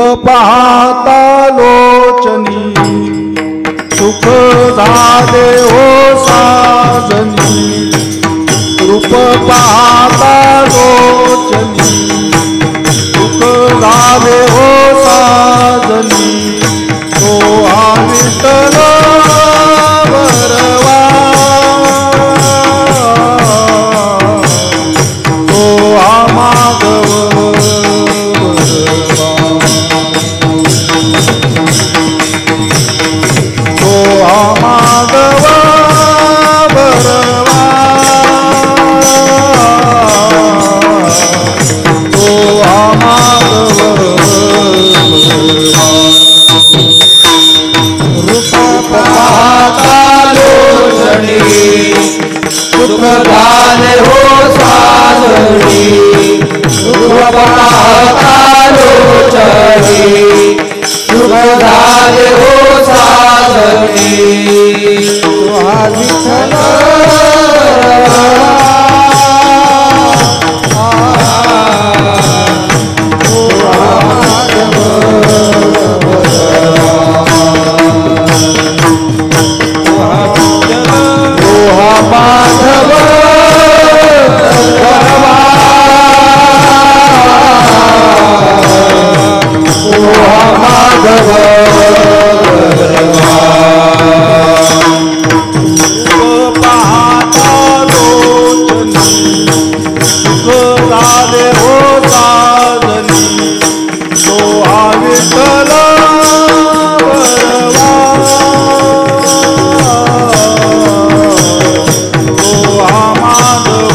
पाहता लोचनी सुख झाले हो साजनी रूप पाहता लोचनी सुख झाले हो साजनी तो विठ्ठल बरवा तो माधव माधव बरवा तो माधव रूप पाहता लोचनी सुख झाले हो साजनी रूप पाहता लोचनी सुख झाले हो साजनी विठ्ठल माधव पाहता लोचनी सुख झाले हो साजनी तो विठ्ठल बरवा तो माधव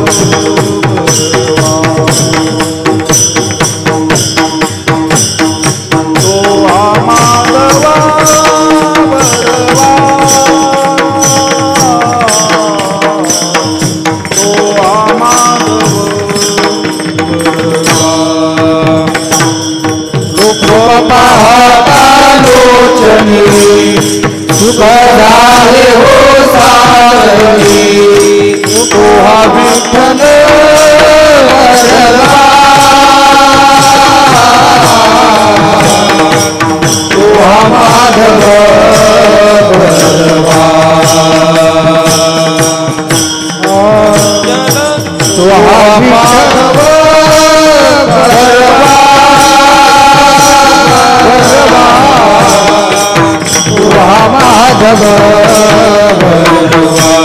पाहता लोचनी सुख झाले हो साजनी तो विठ्ठल बरवा तो माधव बरवा तो माधव बरवा माधव बरवा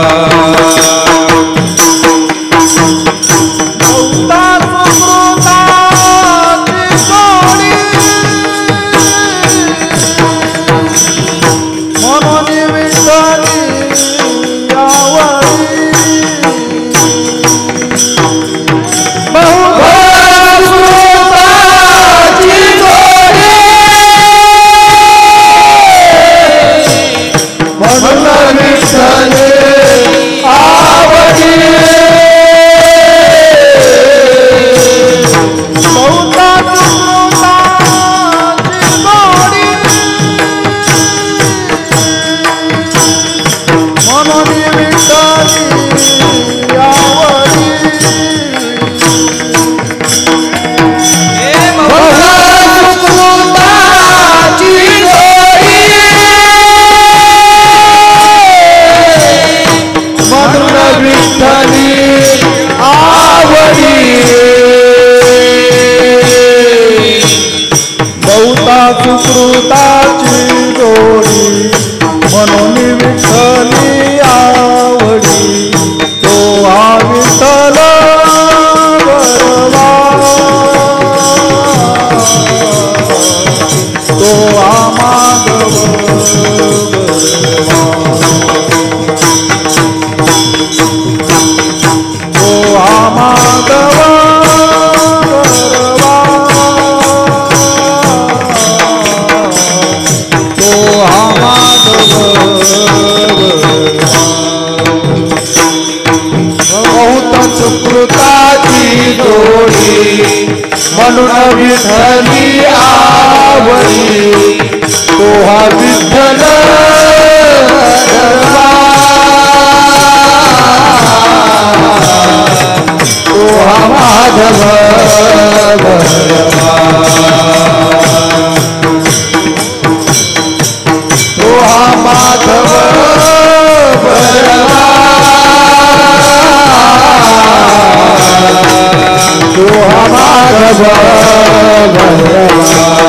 सुकृताची जोडी म्हणून विठ्ठली आवडी तो विठ्ठल बरवा तो माधव बरवा तो माधव बहुत सुकृताची जोडी म्हणून विठ्ठली आवडी तो विठ्ठल तो माधव बरवा माधव बलवा सोहा माधव बलवा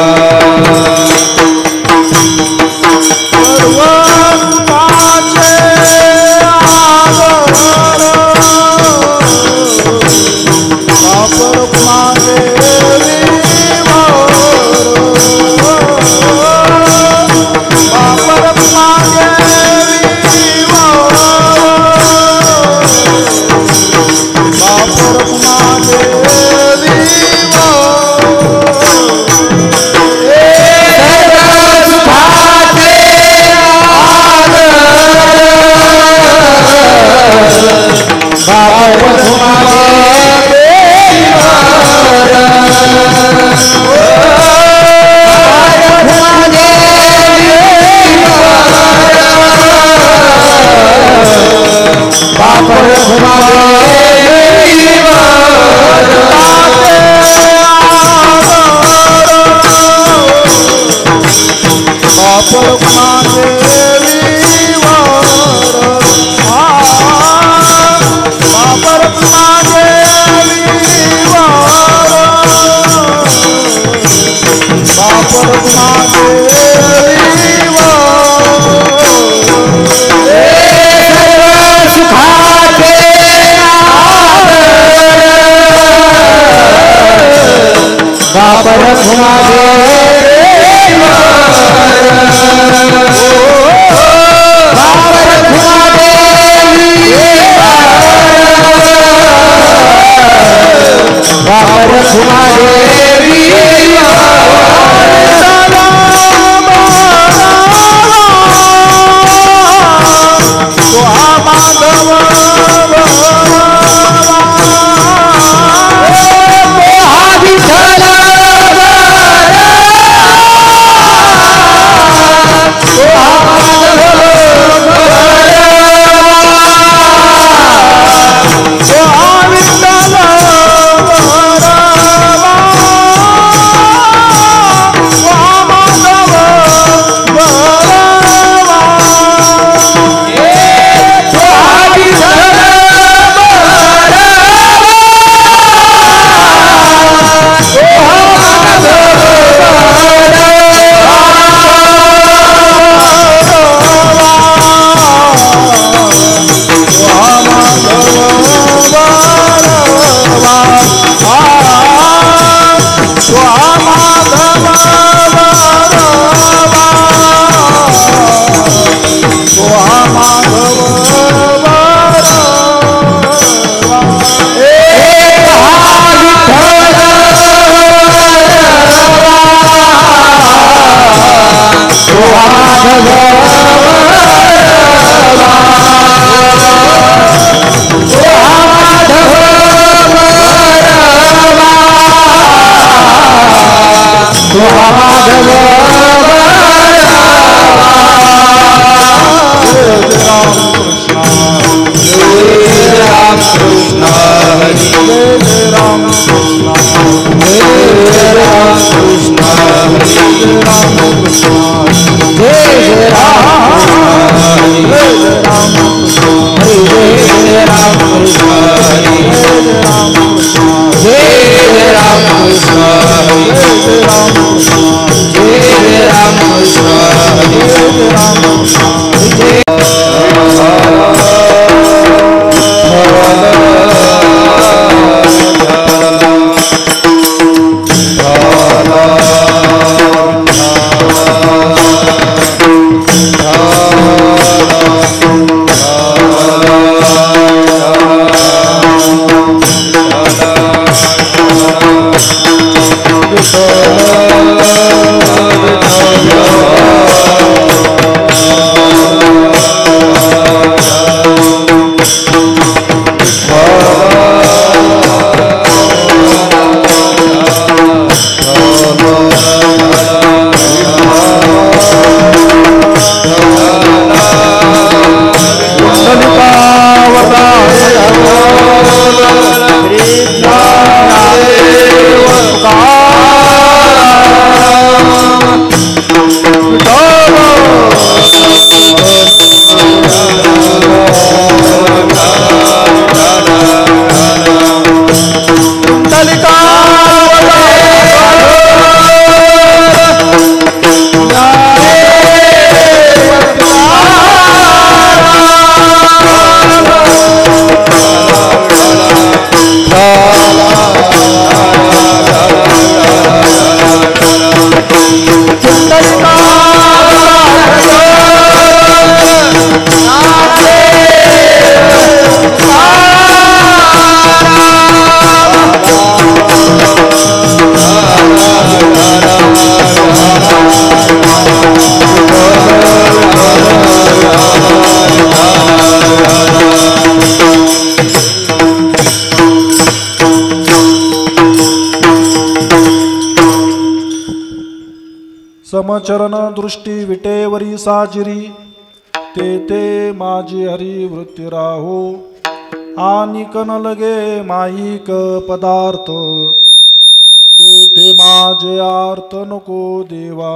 समचरण दृष्टी विटेवरी साजिरी ते ते माझी हरी वृत्ती राहो आनिक न लगे माईक पदार्थ ते ते माझे आर्थ नको देवा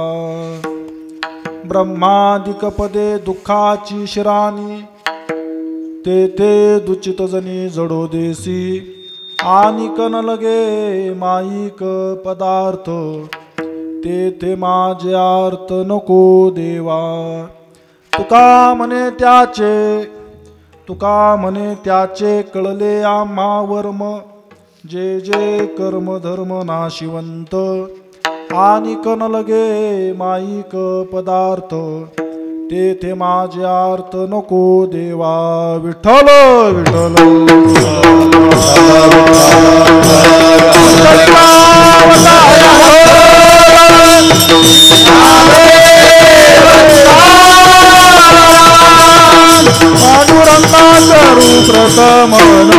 ब्रह्मादिक पदे दुःखाची शिरानी ते ते दुचित जनी जडो देसी आनिक न लगे माईक पदार्थ ते ते माझे आर्थ नको देवा तुका म्हणे त्याचे कळले आम्हा वर्म जे जे कर्म धर्म नाशिवंत आनिक न लगे माईक पदार्थ ते ते माझे अर्थ नको देवा विठ्ठल विठ्ठल पांडुरंगा करू प्रथम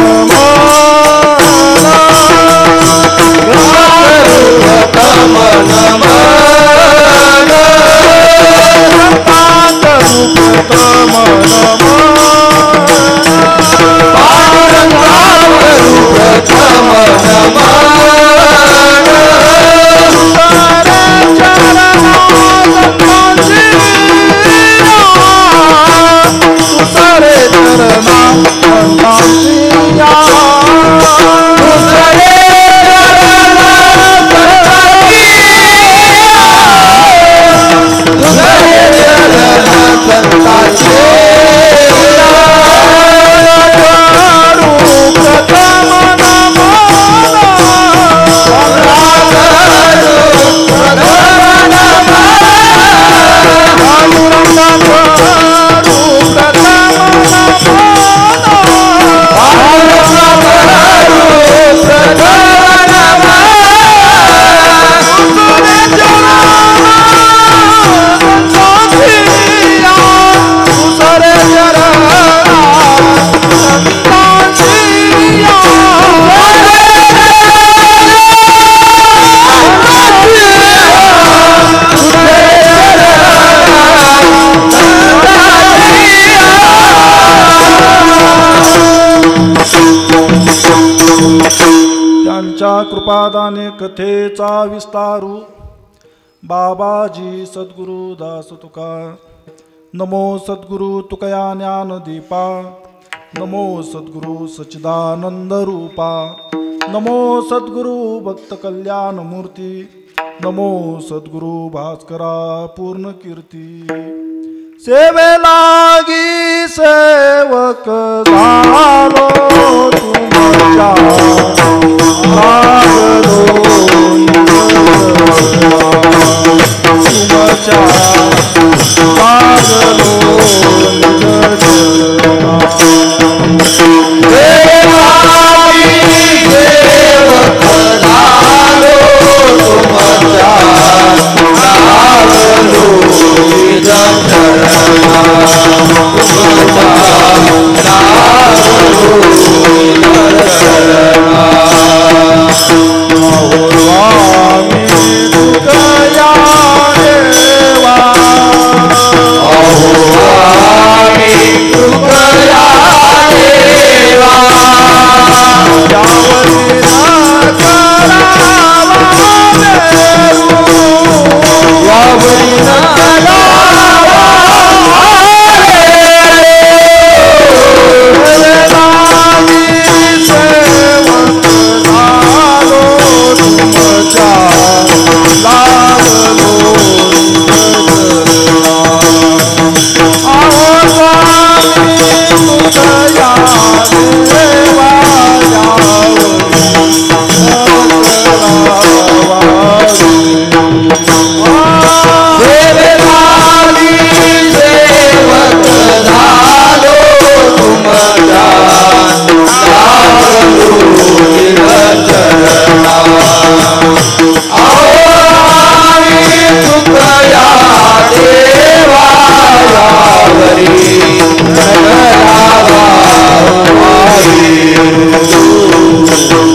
कृपादाने कथेचा विस्तारू बाबाजी सद्गुरु दास तुका नमो सद्गुरु तुकया ज्ञान दीपा नमो सद्गुरु सच्चिदानंद रूपा नमो सद्गुरु भक्त कल्याण मूर्ती नमो सद्गुरु भास्करा पूर्ण कीर्ती सेवे लागी सेवक झालो तुमच्या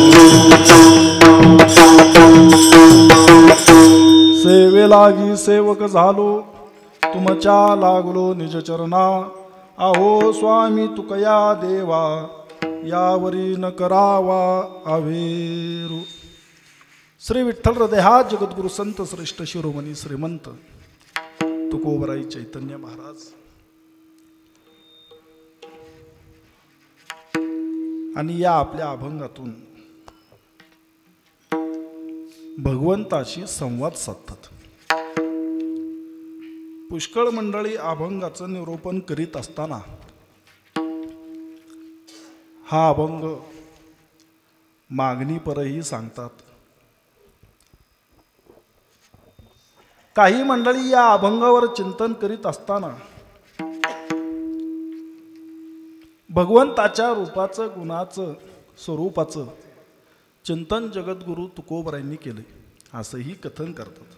सेवक सेवक झालो तुमच्या लागलो निज चरणा अहो स्वामी तुकया देवा यावरी न करावा आवेरू. श्री विठ्ठल हृदया जगद्गुरु संत श्रेष्ठ शिरोमणी श्रीमंत तुकोबराई चैतन्य महाराज आणि या आपल्या अभंगातून भगवंताशी संवाद साधतात. पुष्कळ मंडळी अभंगाचं निरूपण करीत असताना हा अभंग मागणीपरही सांगतात. काही मंडळी या अभंगावर चिंतन करीत असताना भगवंताच्या रूपाचं गुणाचं स्वरूपाचं चिंतन जगद्गुरु तुकोबरायांनी केले असंही कथन करतात.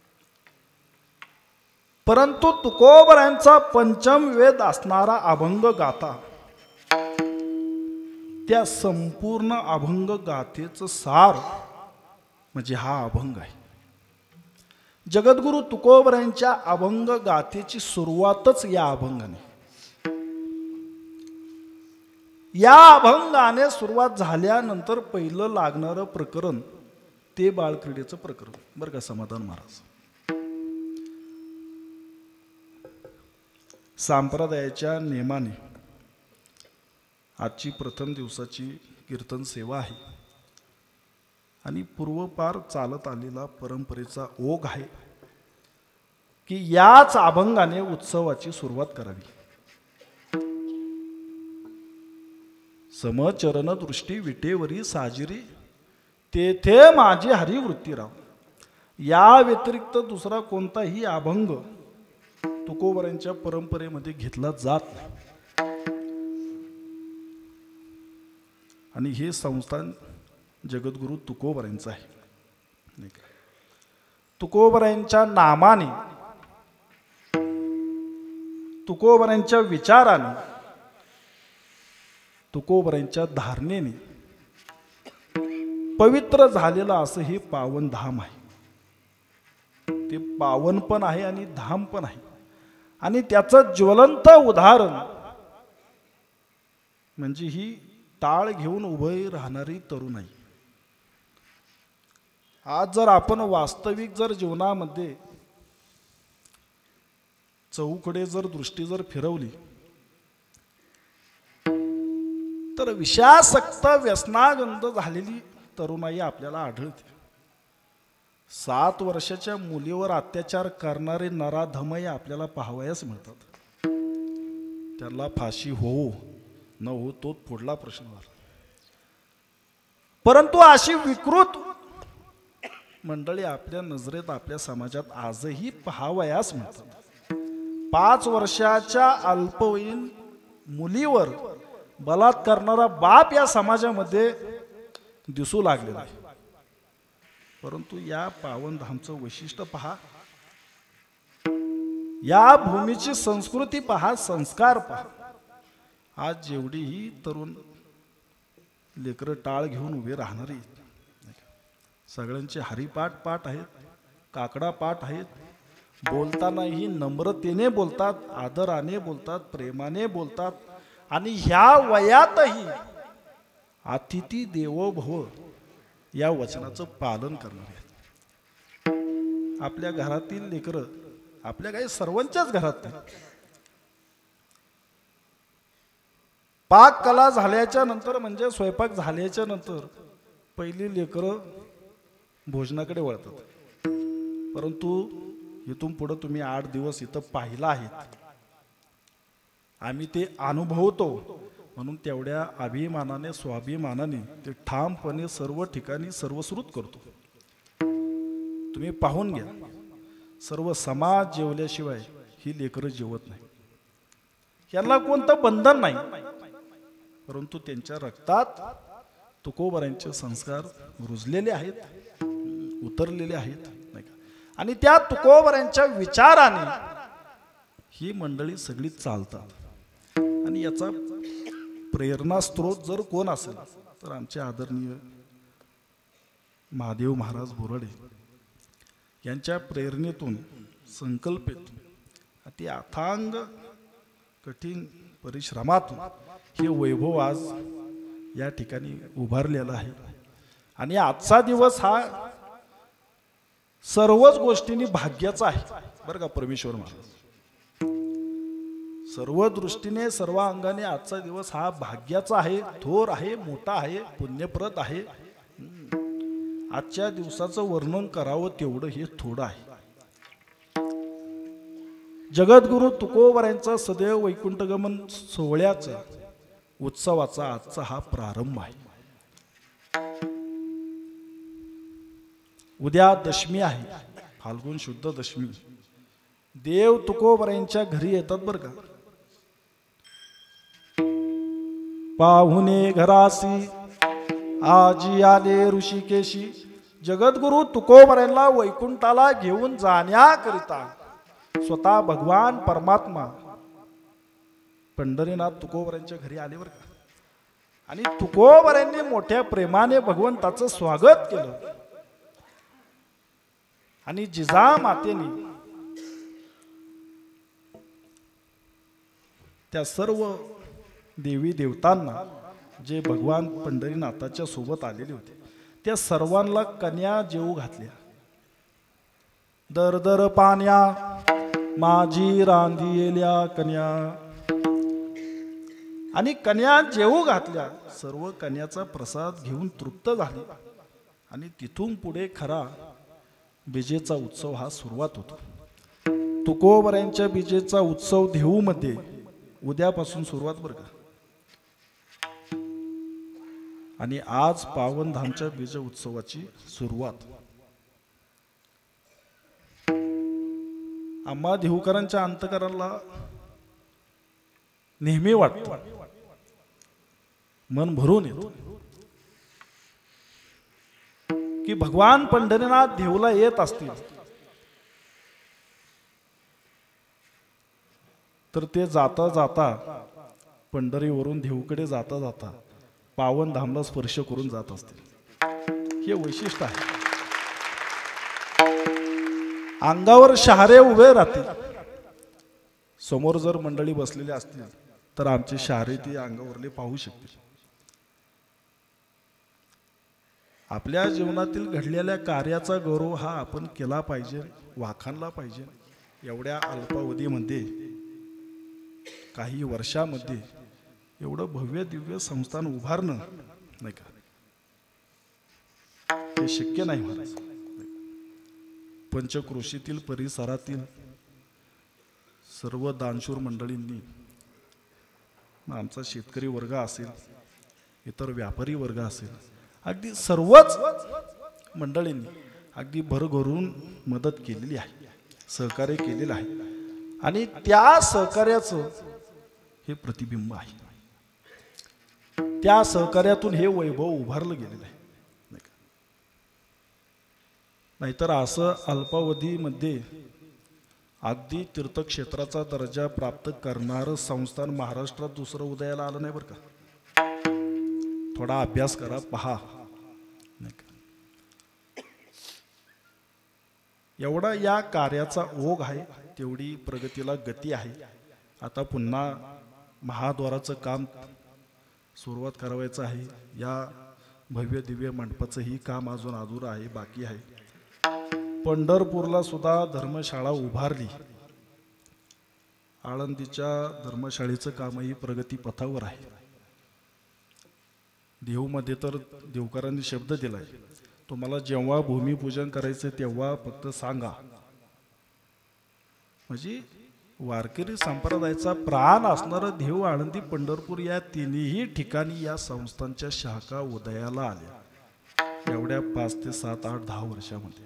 परंतु तुकोबरायांचा पंचम वेद असणारा अभंग गाथा त्या संपूर्ण अभंग गाथेचं सार म्हणजे हा अभंग आहे. जगद्गुरु तुकोबरायांच्या अभंग गाथेची सुरुवातच या अभंगाने. या अभंगाने सुरुवात झाल्यानंतर पहिलं लागणारं प्रकरण ते बाळक्रीडेचं प्रकरण. बरं का समाधान महाराज, संप्रदायाच्या नियमाने आजची प्रथम दिवसाची कीर्तन सेवा आहे आणि पूर्वपार चालत आलेला परंपरेचा ओघ आहे की याच अभंगाने उत्सवाची सुरुवात करावी. समचरण दृष्टी विटेवरी साजिरी तेथे माझी हरिवृत्ती राव. या व्यतिरिक्त दुसरा कोणताही अभंग तुकोबरायांच्या परंपरेमध्ये घेतला जात नाही. आणि हे संस्थान जगद्गुरु तुकोबरायांचं आहे. तुकोबरायांच्या नामाने, तुकोबरायांच्या विचाराने, तुकोबरायांच्या धारणेने पवित्र झालेलं असं हे पावन धाम आहे. ते पावन पण आहे आणि धाम पण आहे. आणि त्याचं ज्वलंत उदाहरण म्हणजे ही टाळ घेऊन उभे राहणारी तरुणाई. आज जर आपण वास्तविक जर जीवनामध्ये चहूकडे जर दृष्टी जर फिरवली तर विषयासक्त व्यसनागंध झालेली तरुणाई आपल्याला आढळते. 7 वर्षाच्या मुलीवर अत्याचार करणारे नराधमही आपल्याला पाहावयास मिळतात. त्याला फाशी हो न हो तो पुढला प्रश्न झाला. परंतु अशी विकृत मंडळी आपल्या नजरेत आपल्या समाजात आजही पाहावयास मिळतात. 5 वर्षाच्या अल्पवयीन मुलीवर बलात्कार करणारा बाप या समाजामध्ये दिसू लागलेला आहे. परंतु या पावनधामचं वैशिष्ट्य पहा, या भूमीची संस्कृती पहा, संस्कार पहा. आज जेवढीही तरुण लेकरं टाळ घेऊन उभे राहणारी सगळ्यांचे हरिपाठ पाठ आहेत, काकडा पाठ आहेत. बोलतानाही नम्रतेने बोलतात, आदराने बोलतात, प्रेमाने बोलतात. आणि ह्या वयातही अतिथी देवो भव या वचनाचं पालन करणार आहेत. आपल्या घरातील लेकरं, आपल्या काही सर्वांच्याच घरात नाही, पाक कला झाल्याच्या नंतर म्हणजे स्वयंपाक झाल्याच्या नंतर पहिली लेकरं भोजनाकडे वळतात. परंतु इथून पुढे तुम्ही 8 दिवस इथं पाहिला आहेत, आम्ही ते अनुभवतो. म्हणून तेवढ्या अभिमानाने स्वाभिमानाने ते ठामपणे सर्व ठिकाणी सर्वश्रुत करतो. तुम्ही पाहून घ्या, सर्व समाज जेवल्याशिवाय ही लेकरं जेवत नाही. यांना कोणतं बंधन नाही, परंतु त्यांच्या रक्तात तुकोबरायांचे संस्कार रुजलेले आहेत, उतरलेले आहेत नाही का. आणि त्या तुकोबरायांच्या विचाराने ही मंडळी सगळी चालतात. आणि याचा प्रेरणा स्त्रोत जर कोण असेल तर आमचे आदरणीय महादेव महाराज बोराडे यांच्या प्रेरणेतून संकल्पित अति अथांग कठीण परिश्रमातून हे वैभव आज या ठिकाणी उभारलेला आहे. आणि आजचा दिवस हा सर्वच गोष्टींनी भाग्याचा आहे बरं का परमेश्वर महाराज. सर्व दृष्टीने सर्व अंगाने आजचा दिवस हा भाग्याचा आहे, थोर आहे, मोठा आहे, पुण्यप्रद आहे. आजच्या दिवसाचं वर्णन करावं तेवढं हे थोडं आहे. जगद्गुरु तुकोबरायांचा सदैव वैकुंठगमन सोहळ्याचा उत्सवाचा आजचा हा प्रारंभ आहे. उद्या दशमी आहे, फाल्गुन शुद्ध दशमी. देव तुकोबरायांच्या घरी येतात बरं का. पाहुणे घरासी आजी आले ऋषिकेशी. जगद्गुरु तुकोबरायांना वैकुंठाला घेऊन जाण्याकरिता स्वतः भगवान परमात्मा पंढरीनाथ तुकोबरायांच्या घरी आले बरं का. आणि तुकोबरायांनी मोठ्या प्रेमाने भगवंताचं स्वागत केलं. आणि जिजामातेने त्या सर्व देवी देवतांना जे भगवान पंढरीनाथाच्या सोबत आलेले होते त्या सर्वांना कन्या जेवू घातल्या. दर दर पाण्या माझी रांधिलेल्या कन्या. आणि कन्या जेवू घातल्या. सर्व कन्याचा प्रसाद घेऊन तृप्त झाली. आणि तिथून पुढे खरा बीजेचा उत्सव हा सुरुवात होतो. तुकोबरायांच्या बीजेचा उत्सव देहूमध्ये उद्यापासून सुरुवात बरं का. आणि आज पावनधामच्या बीज उत्सवाची सुरुवात. आम्हा देहूकरांच्या अंतकरणाला नेहमी वाटतं, मन भरून येतो की भगवान पंढरीनाथ देहूला येत असतील तर ते जाता जाता पंढरीवरून देहूकडे जाता जाता पावनधामला स्पर्श करून जात असतील. हे वैशिष्ट्य आहे. अंगावर शहारे उभे राहतील. समोर जर मंडळी बसलेली असतील तर आमचे शहारे ती अंगावरले पाहू शकतील. आपल्या जीवनातील घडलेल्या कार्याचा गौरव हा आपण केला पाहिजे, वाखाणला पाहिजे. एवढ्या अल्पावधीमध्ये काही वर्षामध्ये एवढं भव्य दिव्य संस्थान उभारणं नाही का, हे शक्य नाही महाराज. पंचक्रोशीतील परिसरातील सर्व दानशूर मंडळींनी, आमचा शेतकरी वर्ग असेल, इतर व्यापारी वर्ग असेल, अगदी सर्वच मंडळींनी अगदी भरभरून मदत केलेली आहे, सहकार्य केलेलं आहे. आणि त्या सहकार्याचं हे प्रतिबिंब आहे. त्या सहकार्यातून हे वैभव उभारलं गेलेलं आहे. नाहीतर असं अल्पावधीमध्ये अगदी तीर्थक्षेत्राचा दर्जा प्राप्त करणारं संस्थान महाराष्ट्रात दुसरं उदयाला आलं नाही बरं का. थोडा अभ्यास करा, पहा. एवढा या कार्याचा ओघ आहे, तेवढी प्रगतीला गती आहे. आता पुन्हा महाद्वाराचं काम सुरुवात करायचं आहे. या भव्य दिव्य मंडपाचंही काम अजून अधुरं आहे, बाकी आहे. पंढरपूरला सुद्धा धर्मशाळा उभारली. आळंदीच्या धर्मशाळेचं कामही प्रगतीपथावर आहे. देहूमध्ये तर देवकरांनी शब्द दिलाय, तुम्हाला जेव्हा भूमिपूजन करायचं तेव्हा फक्त सांगा. म्हणजे वारकरी संप्रदायाचा प्राण असणारं देहू, आळंदी, पंढरपूर या तिन्ही ठिकाणी या संस्थांच्या शाखा उदयाला आल्या एवढ्या 5 ते 7, 8, 10 वर्षामध्ये.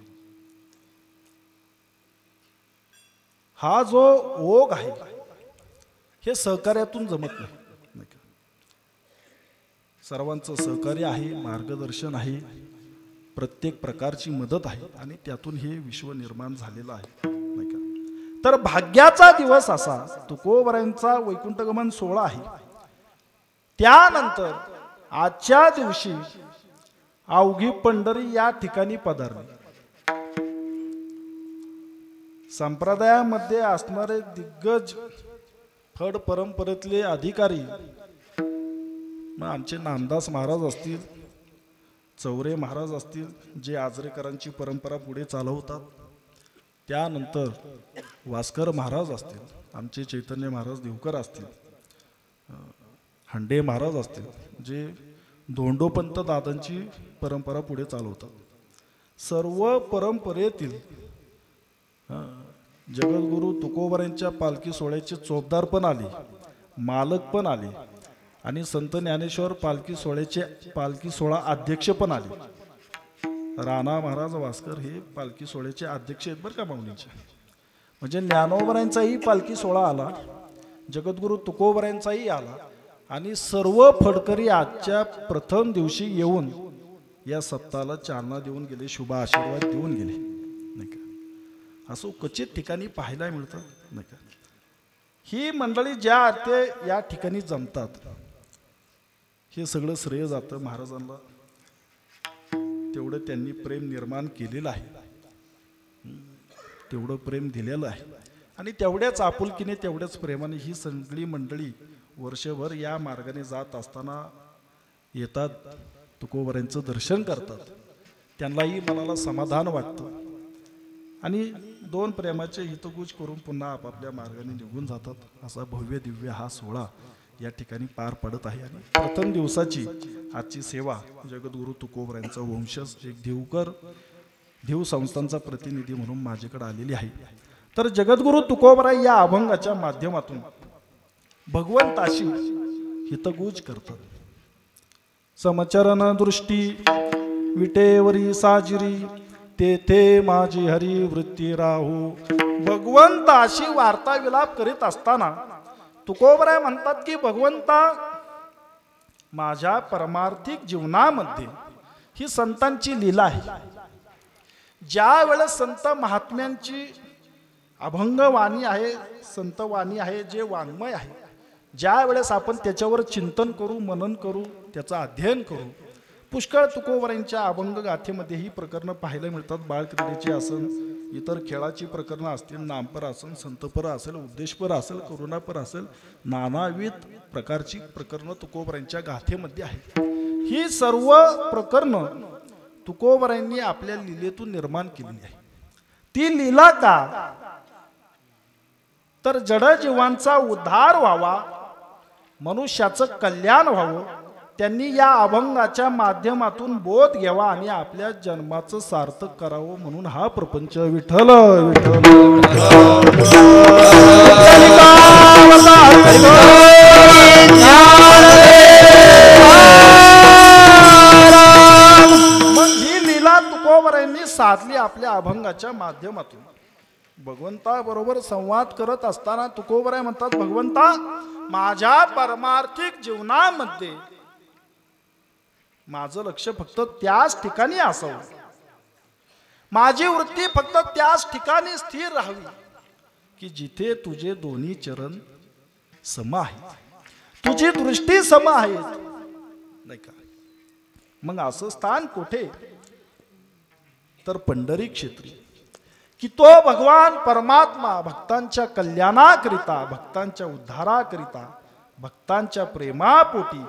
हा जो ओघ आहे हे सहकार्यातून जमत नाही. सर्वांचं सहकार्य आहे, मार्गदर्शन आहे, प्रत्येक प्रकारची मदत आहे आणि त्यातून हे विश्व निर्माण झालेलं आहे. तर भाग्याचा दिवस असा तुकोबरायांचा वैकुंठगमन सोहळा आहे. त्यानंतर आजच्या दिवशी अवघी पंढरी या ठिकाणी पधारली. संप्रदायामध्ये असणारे दिग्गज फड परंपरेतले अधिकारी, मग आमचे नामदास महाराज असतील, चौरे महाराज असतील, जे आजरेकरांची परंपरा पुढे चालवतात, त्यानंतर वास्कर महाराज असतील, आमचे चैतन्य महाराज देवकर असतील, हंडे महाराज असतील, जे धोंडोपंत दादांची परंपरा पुढे चालवतात. सर्व परंपरेतील जगद्गुरु तुकोबारायांच्या पालखी सोहळ्याचे चोपदार पण आले, मालक पण आले आणि संत ज्ञानेश्वर पालखी सोहळा अध्यक्ष पण आले. राणा महाराज वास्कर हे पालखी सोहळ्याचे अध्यक्ष आहेत बरं का माऊलींचे. म्हणजे ज्ञानोबारायांचाही पालखी सोहळा आला, जगद्गुरु तुकोबारायांचाही आला आणि सर्व फडकरी आजच्या प्रथम दिवशी येऊन या सप्ताहाला चालना देऊन गेले, शुभ आशीर्वाद देऊन गेले, नाही का. असं क्वचित ठिकाणी पाहायला मिळतं, नाही का. ही मंडळी ज्या अर्थे या ठिकाणी जमतात, हे सगळं श्रेय जातं महाराजांना. तेवढं त्यांनी प्रेम निर्माण केलेलं आहे, तेवढं प्रेम दिलेलं आहे आणि तेवढ्याच आपुलकीने तेवढ्याच प्रेमाने ही सगळी मंडळी वर्षभर या मार्गाने जात असताना येतात, तुकोबारायांचं दर्शन करतात. त्यांनाही मनाला समाधान वाटतं आणि दोन प्रेमाचे हितगुज करून पुन्हा आपापल्या मार्गाने निघून जातात. असा भव्य दिव्य हा सोहळा या ठिकाणी पार पडत आहे. आणि प्रथम दिवसाची आजची सेवा जगद्गुरु तुकोबारायांचा वंशज एक देव संस्थांचा प्रतिनिधी म्हणून माझ्याकडे आलेली आहे. तर जगद्गुरु तुकोबाराय या अभंगाच्या माध्यमातून भगवंताशी हितगुज करतात. समचरण दृष्टी विटेवरी साजिरी, तेथे माझी हरी वृत्ती राहू. भगवंताशी वार्ता विलाप करीत असताना तुकोबाराय म्हणतात की भगवंता, माझ्या परमार्थिक जीवनामध्ये ही संतांची लीला आहे. ज्या वेळेस संत महात्म्यांची अभंगवाणी आहे, संतवाणी आहे, जे वाङ्मय आहे, ज्या वेळेस आपण त्याच्यावर चिंतन करू, मनन करू, त्याचं अध्ययन करू, पुष्कळ तुकोबारायांच्या अभंग गाथेमध्ये ही प्रकरणं पाहायला मिळतात. बाळक्रीडेची असन, इतर खेळाची प्रकरणं असतील, नामपर असेल, संतपर असेल, उद्देशपर असेल, करुणापर असेल, नानाविध प्रकारची प्रकरणं तुकोबारायांच्या गाथेमध्ये आहेत. ही सर्व प्रकरणं तुकोबारायांनी आपल्या लीलेतून निर्माण केलेली आहे. ती लीला का? तर जडजीवांचा उद्धार व्हावा, मनुष्याचं कल्याण व्हावं, त्यांनी या अभंगाच्या माध्यमातून बोध घ्यावा आणि आपल्या जन्माचं सार्थक करावं म्हणून हा प्रपंच विठ्ठल मग ही लीला तुकोबारायांनी साधली आपल्या अभंगाच्या माध्यमातून. भगवंताबरोबर संवाद करत असताना तुकोबाराय म्हणतात, भगवंता, माझ्या परमार्थिक जीवनामध्ये माझं लक्ष फक्त त्याच ठिकाणी असावं, माझी वृत्ती फक्त त्याच ठिकाणी स्थिर राहावी की जिथे तुझे दोन्ही चरण सम आहेत, तुझी दृष्टी सम आहेत, नाही का. मग असं स्थान कुठे? तर पंढरी क्षेत्री, की तो भगवान परमात्मा भक्तांच्या कल्याणाकरिता, भक्तांच्या उद्धाराकरिता, भक्तांच्या प्रेमापोटी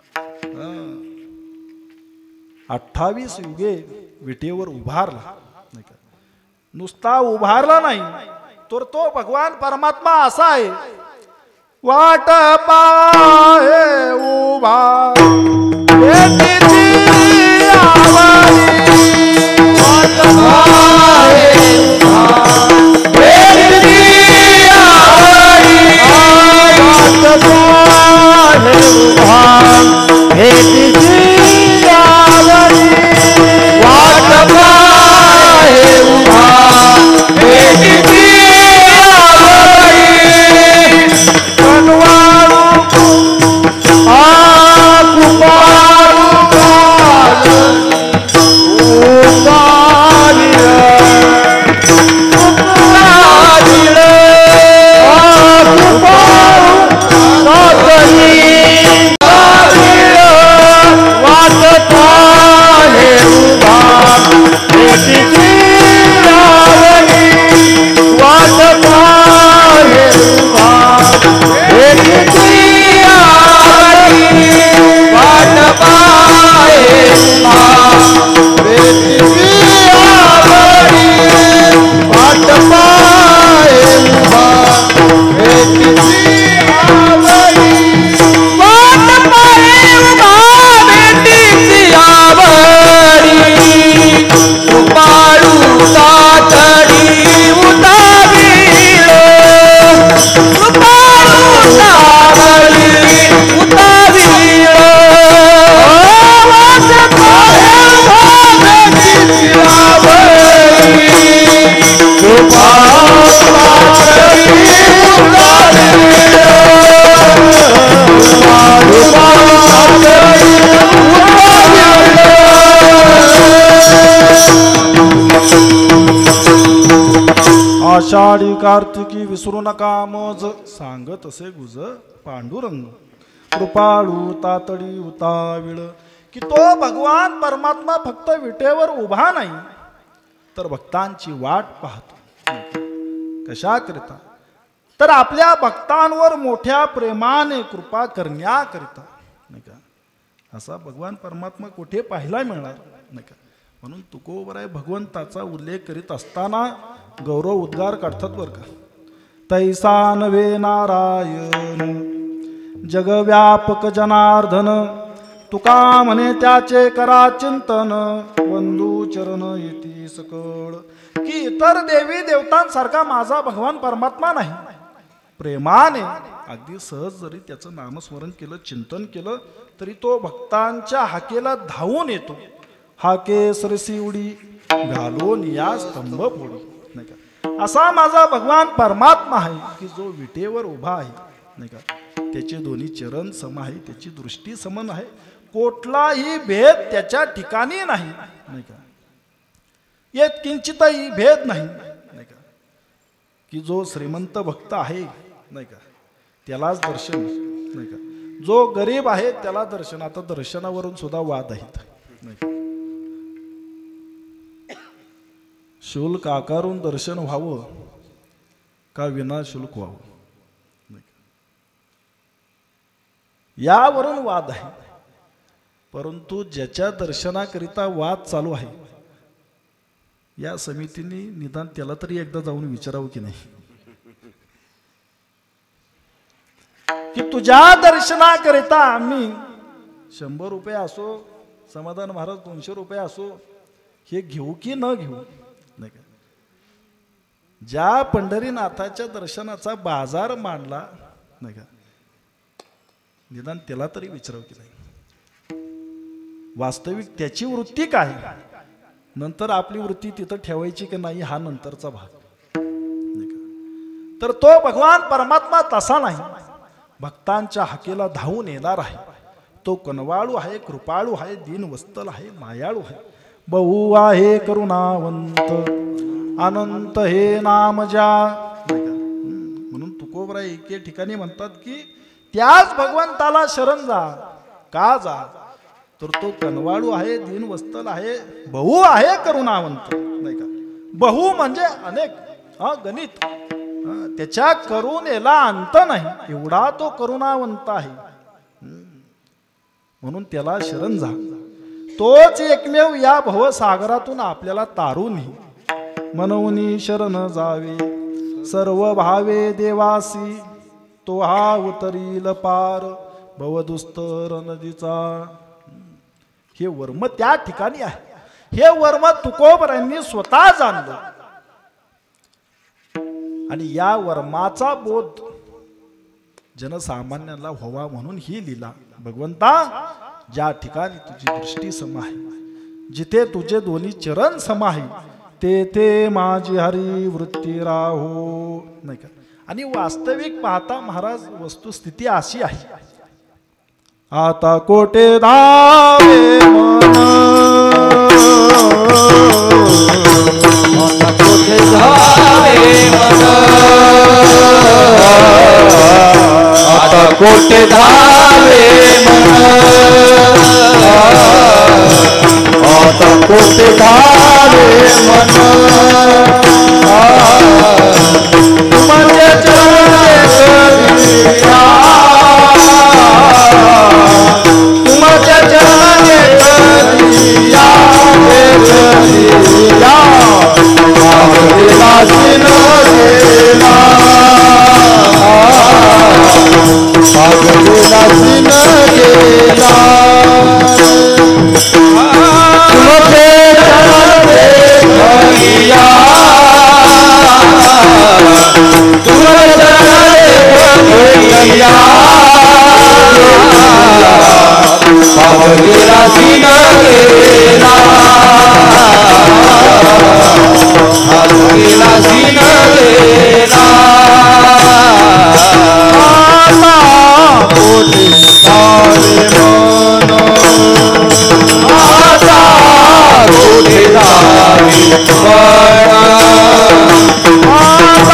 28 युगे विटेवर उभारला, नाही का. नुसता उभारला नाही, तर तो भगवान परमात्मा असा आहे, वाट पाहे उभा आषाढी कार्तिकी विसरू नका मज सांगत असे गुज पांडुरंग कृपाळू तातडी उताविळ की तो भगवान परमात्मा फक्त विटेवर उभा नाही तर भक्तांची वाट पाहतो. कशाकरिता तर आपल्या भक्तांवर मोठ्या प्रेमाने कृपा करण्याकरिता नाही का. असा भगवान परमात्मा कुठे पाहायला मिळणार नाही का. म्हणून तुकोबराय भगवंताचा उल्लेख करीत असताना गौरव उद्गार काढतात बरं का. तैसा नवे नारायण जगव्यापक जनार्दन तुका म्हणे त्याचे करा चिंतन वंदू चरण येती सकळ की इतर देवी देवतांसारखा माझा भगवान परमात्मा नाही. प्रेमाने अगदी सहज जरी त्याचं नामस्मरण केलं चिंतन केलं तरी तो भक्तांच्या हाकेला धावून येतो. हाके सरसी उडी घालून या स्तंभ फोडी नाही का. असा माझा भगवान परमात्मा आहे की जो विटेवर उभा आहे नाही का. त्याचे दोन्ही चरण सम आहे त्याची दृष्टी समान आहे कुठलाही भेद त्याच्या ठिकाणी नाही का. येत किंचितही भेद नाही का. की जो श्रीमंत भक्त आहे नाही का त्यालाच दर्शन नाही का. जो गरीब आहे त्याला दर्शन. आता दर्शनावरून सुद्धा वाद आहेत नाही का. शुल्क आकारून दर्शन व्हावं का विना शुल्क व्हावं नाही का. यावरून वाद आहे. परंतु ज्याच्या दर्शनाकरिता वाद चालू आहे या समितीने निदान त्याला तरी एकदा जाऊन विचारावं की नाही की तुझ्या दर्शनाकरिता आम्ही 100 रुपये असो समाधान महाराज 200 रुपये असो हे घेऊ की न घेऊ नाही का. ज्या पंढरीनाथाच्या दर्शनाचा बाजार मांडला नाही का निदान त्याला तरी विचारावं की नाही. वास्तविक त्याची वृत्ती काय नंतर आपली वृत्ती तिथं ठेवायची की नाही हा नंतरचा भाग नाही का. तर तो भगवान परमात्मा तसा नाही. भक्तांच्या हाकेला धावून येणार आहे. तो कनवाळू आहे कृपाळू आहे दीनवत्सल आहे मायाळू आहे. बहु आहे करुणावंत अनंत हे नाम ज्या नाही का. म्हणून तुकोबराय एके ठिकाणी म्हणतात की त्याच भगवंताला शरण जा. का जा तर तो कनवाळू आहे दीनवत्सल आहे बहु आहे करुणावंत नाही का. बहु म्हणजे अनेक गणित त्याच्या करुणेला अंत नाही एवढा तो करुणावंत आहे. म्हणून त्याला शरण जा. तोच एकमेव या भवसागरातून आपल्याला तारून म्हणून शरण जावे सर्व भावे देवासी तो हा उतरील पार भवदुस्तर नदीचा. हे वर्म त्या ठिकाणी आहे. हे वर्म तुकोबरायांनी स्वतः जाणलं आणि या वर्माचा बोध जनसामान्याला व्हावा म्हणून ही लीला. भगवंता ज्या ठिकाणी तुझी दृष्टी सम आहे जिथे तुझे दोन्ही चरण सम आहे तेथे माझी हरी वृत्ती राहो नाही का. आणि वास्तविक पाहता महाराज वस्तुस्थिती अशी आहे. आता कोटे धावे मन आता कोठे धावे मन आता कोठे धावे मन आता कोठे धावे मन तुमचे चरण करिया तुमचे चरण करिया करिया भागविलासीन गेला भागविलासीन गेला तुमचे चरण करिया तुमचे चरण करिया भागविलासीन गेला भागविलासीन गेला आता कोठे धावे मन आता कोठे धावे मन आता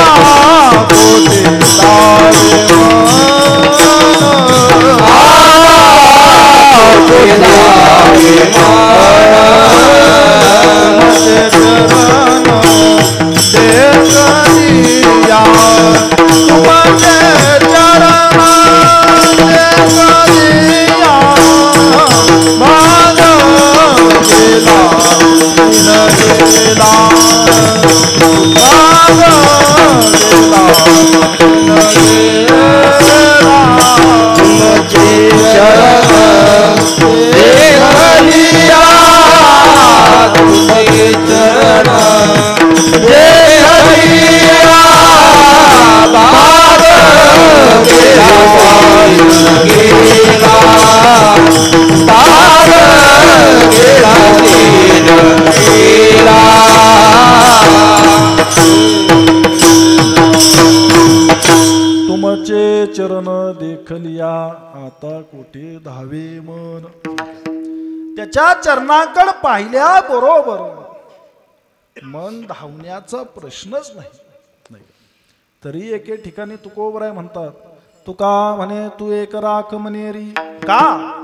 आता कोठे धावे मन. त्याच्या चरणाकड पाहिल्या बरोबर मन धावण्याचा प्रश्नच नाही. तरी एके ठिकाणी तुकोबराय म्हणतात, तुका म्हणे तू एक राख मनेरी. का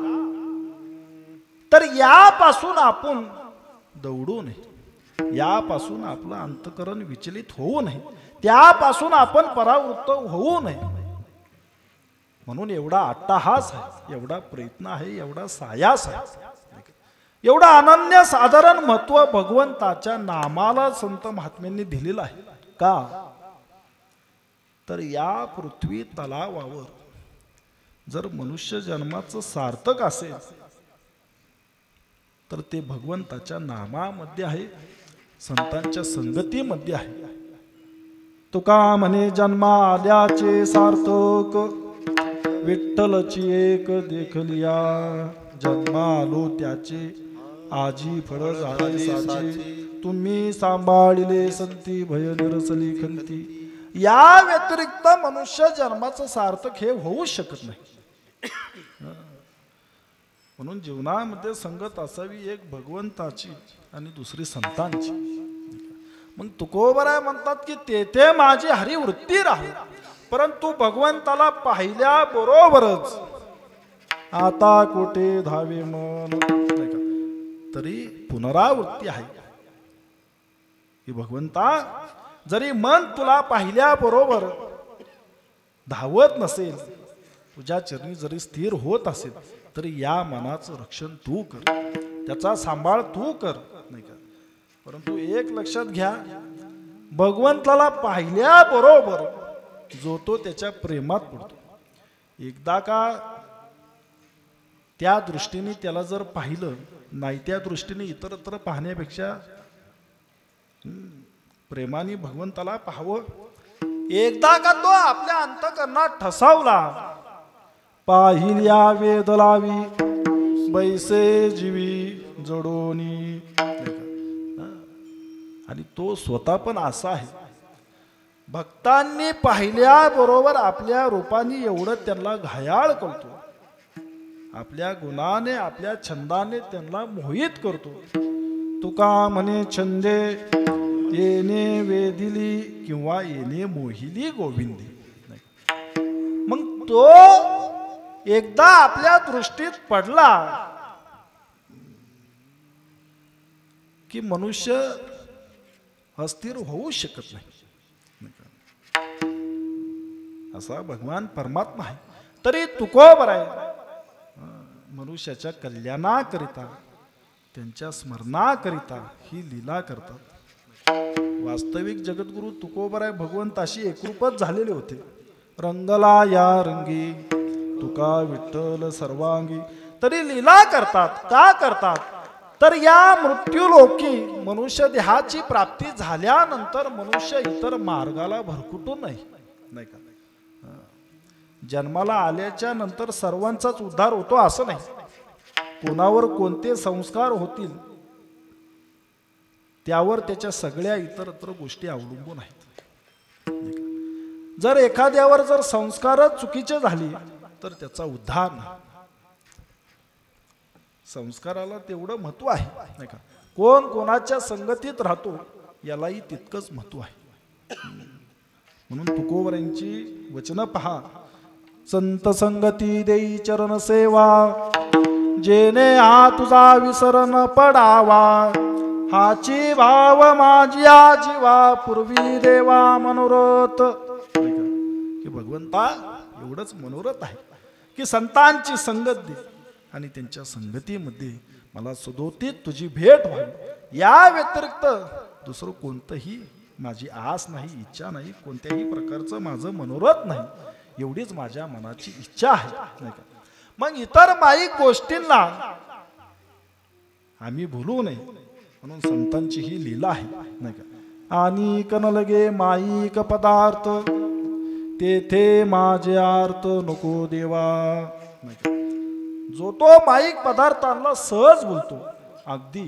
तर यापासून आपण दौडू नये, यापासून आपलं अंतकरण विचलित होऊ नये, त्यापासून आपण परावृत्त होऊ नये. म्हणून एवढा अट्टाहास आहे, एवढा प्रयत्न आहे, एवढा सायास आहे, एवढा अनन्य साधारण महत्व भगवंताच्या नामाला संत महात्म्यांनी दिलेलं आहे. का तर या पृथ्वी तलावावर जर मनुष्य जन्माचं सार्थक असेल तर ते भगवंताच्या नामामध्ये आहे, संतांच्या संगतीमध्ये आहे. तुका म्हणे जन्मा आल्याचे सार्थक, विठ्ठलची एक देखलिया. जन्मा आलो त्याचे आजी फळ झाले साचे, तुम्ही सांभाळिले संती भय निरसली खंती. या व्यतिरिक्त मनुष्य जन्माचं सार्थक हे होऊ शकत नाही. म्हणून जीवनामध्ये संगत असावी, एक भगवंताची आणि दुसरी संतांची. मग तुकोबराय म्हणतात की तेथे माझी हरिवृत्ती राहील, परंतु भगवंताला पाहिल्या बरोबरच आता कोठे धावे मन. तरी पुनरावृत्ती आहे की भगवंता जरी मन तुला पाहिल्या बरोबर धावत नसेल, तुझ्या चरणी जरी स्थिर होत असेल, तरी या मनाचं रक्षण तू कर, त्याचा सांभाळ तू कर, नाही का. परंतु एक लक्षात घ्या, भगवंताला पाहिल्या बरोबर जो तो त्याच्या प्रेमात पडतो. एकदा का त्या दृष्टीने त्याला जर पाहिलं, नाही त्या दृष्टीने इतरत्र पाहण्यापेक्षा प्रेमाने भगवंताला पाहावं. एकदा का तो आपल्या अंतकरणात ठसावला, पाहिल्या वेद लावी बैसे जीवी जडोनी. आणि तो स्वतः पण असा आहे, भक्तांनी पाहिल्या बरोबर आपल्या रूपाने एवढं त्यांना घायाळ करतो, आपल्या गुणाने आपल्या छंदाने त्यांना मोहित करतो. तुका म्हणे छंदे येणे वेदिली किंवा येणे मोहिली गोविंदी. मग तो एकदा आपल्या दृष्टीत पडला की मनुष्य अस्थिर होऊ शकत नाही. असा भगवान परमात्मा आहे. तरी तुकोबराय मनुष्याच्या कल्याणाकरिता, त्यांच्या स्मरणाकरिता ही लीला करतात. वास्तविक जगद्गुरु तुकोबराय भगवंताशी एकरूपच झालेले होते. रंगला या रंगी तुका विठ्ठल सर्वांगी. तरी लीला करतात. का करतात तर या मृत्यूलोकी मनुष्य देहाची प्राप्ती झाल्यानंतर मनुष्य इतर मार्गाला भरकुटू नाही का. जन्माला आल्याच्या नंतर सर्वांचाच उद्धार होतो असं नाही. कोणावर कोणते संस्कार होतील त्यावर त्याच्या सगळ्या इतरत्र गोष्टी अवलंबून आहेत. जर एखाद्यावर जर संस्कारच चुकीचे झाले तर त्याचा उद्धार नाही. संस्काराला तेवढं महत्व आहे नाही का. कोण कोणाच्या संगतीत राहतो यालाही तितकंच महत्व आहे. म्हणून तुकोबरायांची वचनं पहा. संत संगती देई चरण सेवा, जेने हा तुझा विसरण पडावा. हाची भाव माझ्या जीवा पूर्वी देवा मनोरथ. की भगवंता एवढंच मनोरथ आहे की संतांची संगत दे आणि त्यांच्या संगतीमध्ये मला सदोतीत तुझी भेट व्हावी. या व्यतिरिक्त दुसरं कोणतंही माझी आस नाही, इच्छा नाही, कोणत्याही प्रकारचं माझं मनोरथ नाही. एवढीच माझ्या मनाची इच्छा आहे नाही का. मग इतर माईक गोष्टींना आम्ही भूलू नये म्हणून संतांची ही लीला आहे नाही का. आणि कनलगे माईक पदार्थ तेथे माझे आर्थ नको देवा नाही का. जो तो माईक पदार्थांना सहज बोलतो. अगदी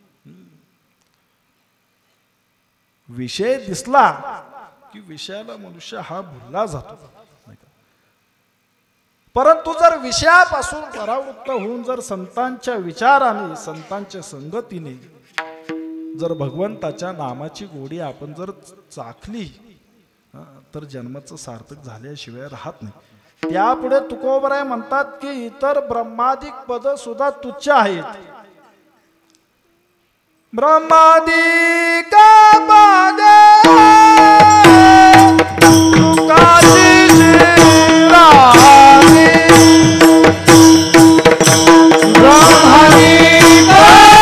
विषय दिसला की विषयाला मनुष्य हा भुलला जातो नाही का. परंतु जर विषयापासून परावृत्त होऊन जर संतांच्या विचाराने संतांच्या संगतीने जर भगवंताच्या नामाची गोडी आपण जर चाखली तर जन्माचं सार्थक झाल्याशिवाय राहत नाही। त्यापुढे तुकोबराय म्हणतात की इतर ब्रह्मादिक पद सुद्धा तुच्छ आहेत। ब्रह्मादिक पद तुकाची शिरावी ब्रह्मादिक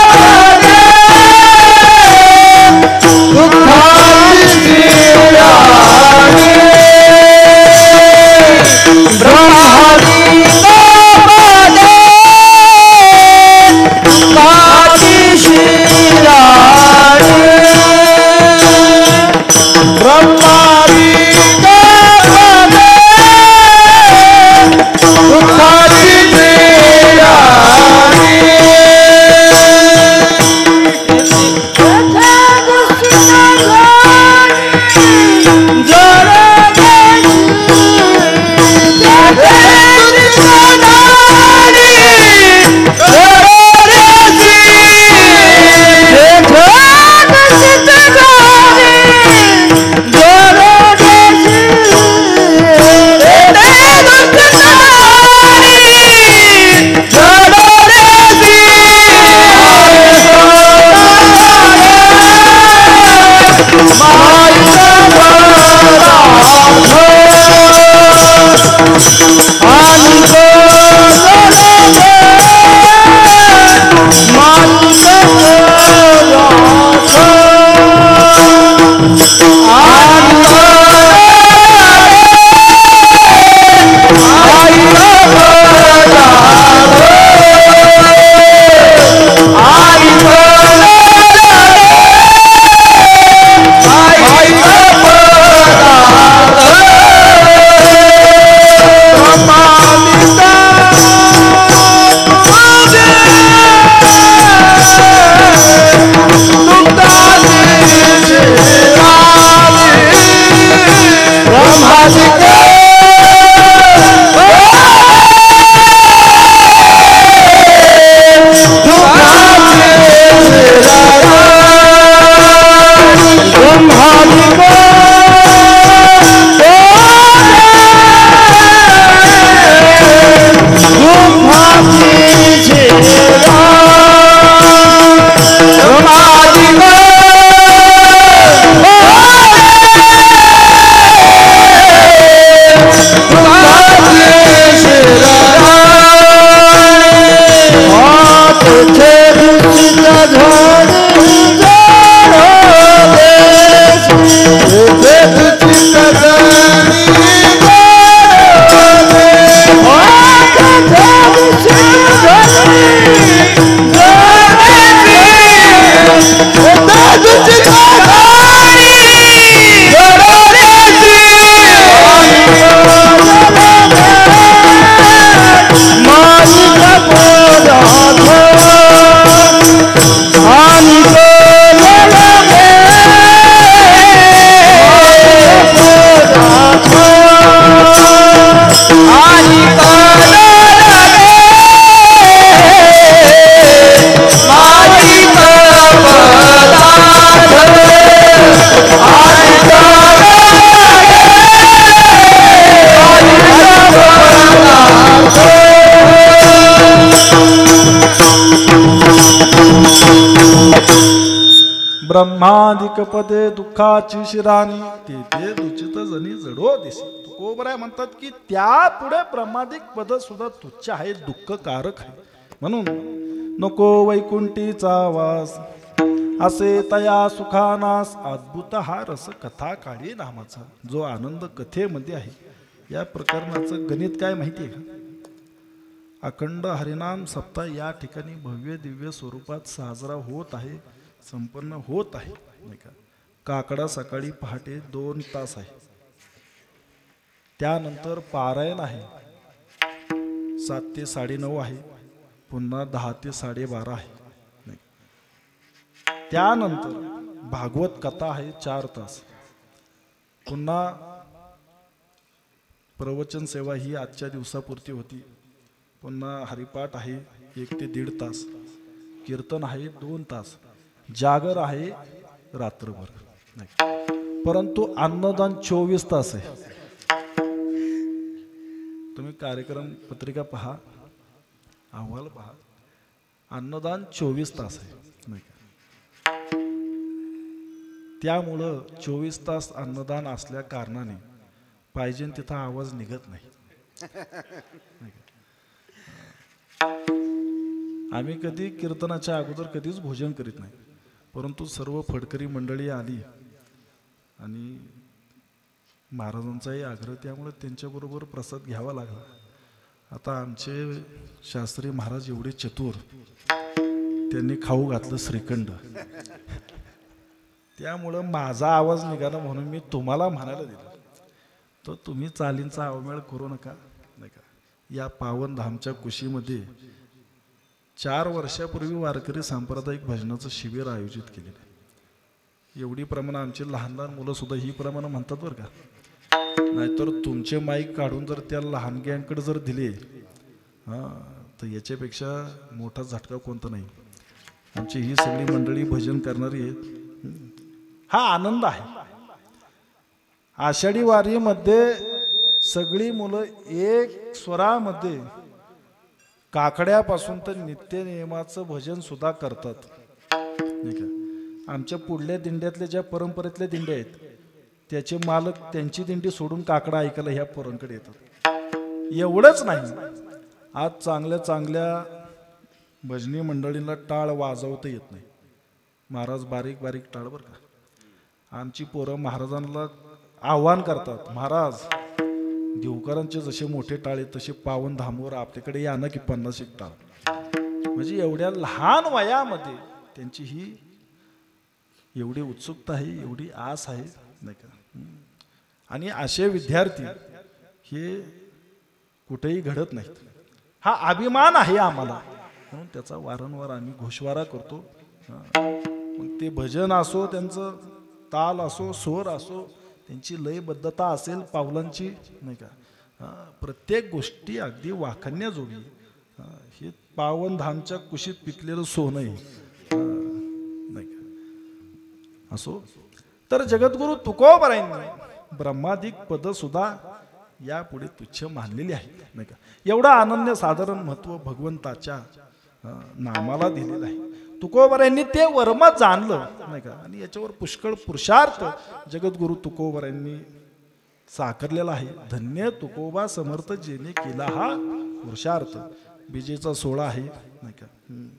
ब्रह्मादिक पदे दुःखाची शिराणी ते दुचित जनी जडो दिसे। तुकोबराय म्हणतात की त्या पुढे ब्रह्मादिक पद सुद्धा तुच्छ आहे, दुःखकारक आहे। म्हणून नको वैकुंठीचा वास असे तया सुखानास अद्भुत हा रस कथा काळी नामाचा। जो आनंद कथेमध्ये आहे या प्रकरणाचं गणित काय माहिती आहे का? अखंड हरिनाम सप्ताह या ठिकाणी भव्य दिव्य स्वरूपात साजरा होत आहे, संपन्न होत आहे नाही का। काकडा सकाळी पहाटे 2 तास आहे, त्यानंतर पारायण आहे 7 ते 9:30 आहे, पुन्हा 10 ते 12:30 आहे नाही। त्यानंतर भागवत कथा आहे 4 तास, पुन्हा प्रवचन सेवा ही आजच्या दिवसापुरती होती. पुन्हा हरिपाठ आहे 1 ते 1.5 तास, कीर्तन आहे 2 तास, जागर आहे रात्रभर. नाही, परंतु अन्नदान 24 तास आहे. तुम्ही कार्यक्रम पत्रिका पहा, अहवाल पहा, अन्नदान 24 तास आहे. नाही, त्यामुळं 24 तास अन्नदान असल्या कारणाने पाहिजे तिथं आवाज निघत नाही. आम्ही कधी कीर्तनाच्या अगोदर कधीच भोजन करीत नाही, परंतु सर्व फडकरी मंडळी आली आणि महाराजांचाही आग्रह, त्यामुळे त्यांच्याबरोबर प्रसाद घ्यावा लागला. आता आमचे शास्त्री महाराज एवढे चतुर, त्यांनी खाऊ घातलं श्रीखंड. त्यामुळं माझा आवाज निघाला म्हणून मी तुम्हाला म्हणायला दिलं, तर तुम्ही चालींचा अवमेळ करू नका. नाही का, या पावनधामच्या कुशीमध्ये 4 वर्षापूर्वी वारकरी सांप्रदायिक भजनाचं शिबिर आयोजित केलेलं आहे. एवढी प्रमाणे आमची लहान लहान मुलं सुद्धा ही प्रमाणे म्हणतात बरं का. नाहीतर तुमचे माईक काढून जर त्या लहानग्यांकडे जर दिले तर याच्यापेक्षा मोठा झटका कोणता नाही. आमची ही सगळी मंडळी भजन करणारी आहेत. हा आनंद आहे. आषाढी वारीमध्ये सगळी मुलं एक स्वरामध्ये काकड्यापासून तर नित्य नियमाचं भजन सुद्धा करतात. नाही का, आमच्या पुढल्या दिंड्यातल्या ज्या परंपरेतल्या दिंड्या आहेत त्याचे मालक त्यांची दिंडी सोडून काकडा ऐकायला ह्या पोरांकडे येतात. एवढंच नाही, आज चांगल्या चांगल्या भजनी मंडळींना टाळ वाजवता येत नाही. महाराज बारीक बारीक टाळ बरं का. आमची पोरं महाराजांना आव्हान करतात, महाराज देवकरांचे जसे मोठे टाळे तसे पावनधामवर आपल्याकडे या ना की 50 एक टाळ. म्हणजे एवढ्या लहान वयामध्ये त्यांची ही एवढी उत्सुकता आहे, एवढी आस आहे. नाही का, आणि असे विद्यार्थी हे कुठेही घडत नाहीत. हा अभिमान आहे आम्हाला, म्हणून त्याचा वारंवार आम्ही घोषवारा करतो. मग ते भजन असो, त्यांचं ताल असो, स्वर असो, त्यांची लयबद्धता असेल पावलांची. नाही का, प्रत्येक गोष्टी अगदी वाखाणण्याजोगी. हे पावनधामच्या कुशीत पिकलेलं सोनं आहे. नाही का, असो तर जगद्गुरु तुकोबरायांनी ब्रह्मादिक पद सुद्धा यापुढे तुच्छ मानलेली आहेत. नाही का, एवढा अनन्य साधारण महत्व भगवंताच्या नामाला दिलेलं आहे. तुकोबरायांनी ते वर्म जाणलं. नाही का, आणि याच्यावर पुष्कळ पुरुषार्थ जगद्गुरु तुकोबरायांनी साकारलेला आहे. धन्य तुकोबा समर्थ जेने केला हा पुरुषार्थ. बीजेचा 16 आहे. नाही का,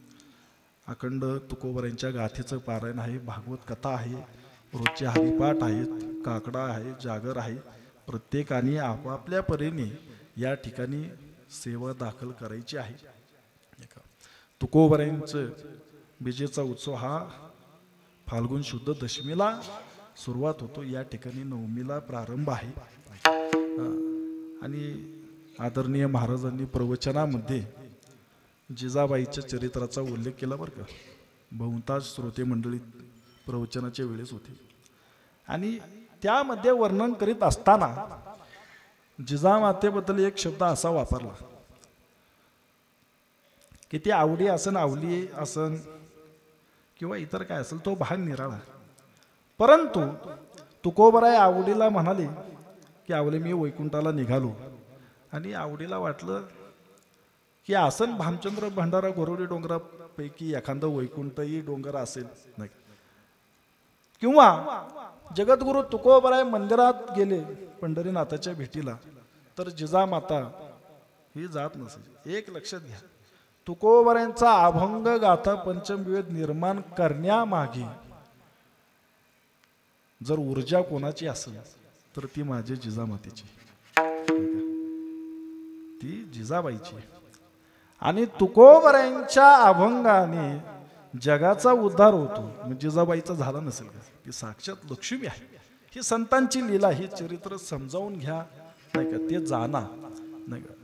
अखंड तुकोबरायांच्या गाथेचं पारायण आहे, भागवत कथा आहे, रोजचे हरिपाठ आहेत, काकडा आहे, जागर आहे. प्रत्येकाने आपापल्या परीने या ठिकाणी सेवा दाखल करायची आहे. तुकोबरायांचं बीजेचा उत्सव हा फाल्गुन शुद्ध दशमीला सुरुवात होतो. या ठिकाणी नवमीला प्रारंभ आहे. आणि आदरणीय महाराजांनी प्रवचनामध्ये जिजाबाईच्या चरित्राचा उल्लेख केला बरं का. बहुतांश श्रोते मंडळी प्रवचनाच्या वेळेस होते आणि त्यामध्ये वर्णन करीत असताना जिजामातेबद्दल एक शब्द असा वापरला की ती आवडी असन, आवली असन किंवा इतर काय असेल तो भाग निराळा. परंतु तुकोबराय आवडीला म्हणाले की आवले मी वैकुंठाला निघालो. आणि आवडीला वाटलं की आसन भामचंद्र भंडारा गोरवडी डोंगरापैकी एखादं वैकुंठही डोंगर असेल. नाही किंवा जगद्गुरु तुकोबराय मंदिरात गेले पंढरीनाथाच्या भेटीला तर जिजामाता ही जात नसेल. एक लक्षात घ्या, तुकोबरायांचा अभंग गाथा पंचमविध निर्माण करण्यामागे जर ऊर्जा कोणाची असेल तर ती माझी जिजामातेची, ती जिजाबाईची. आणि तुकोबरायांच्या अभंगाने जगाचा उद्धार होतो. म्हणजे जिजाबाईचा झाला नसेल का, की साक्षात लक्ष्मी आहे. ही संतांची लीला, ही चरित्र समजावून घ्या. नाही का, ते जाणा. नाही का,